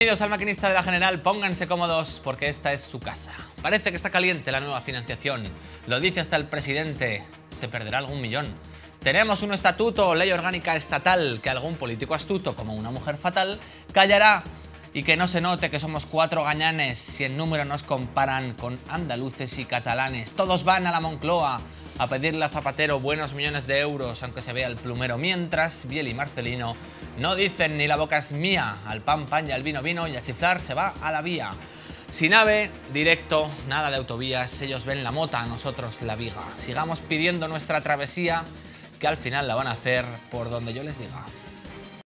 Bienvenidos al Maquinista de la General, pónganse cómodos porque esta es su casa. Parece que está caliente la nueva financiación, lo dice hasta el presidente, se perderá algún millón. Tenemos un estatuto, ley orgánica estatal, que algún político astuto, como una mujer fatal, callará y que no se note que somos 4 gañanes si en número nos comparan con andaluces y catalanes. Todos van a la Moncloa a pedirle a Zapatero buenos millones de euros, aunque se vea el plumero, mientras Biel y Marcelino no dicen ni la boca es mía, al pan pan y al vino vino, y a chiflar se va a la vía. Sin AVE, directo, nada de autovías, ellos ven la mota, nosotros la viga. Sigamos pidiendo nuestra travesía, que al final la van a hacer por donde yo les diga.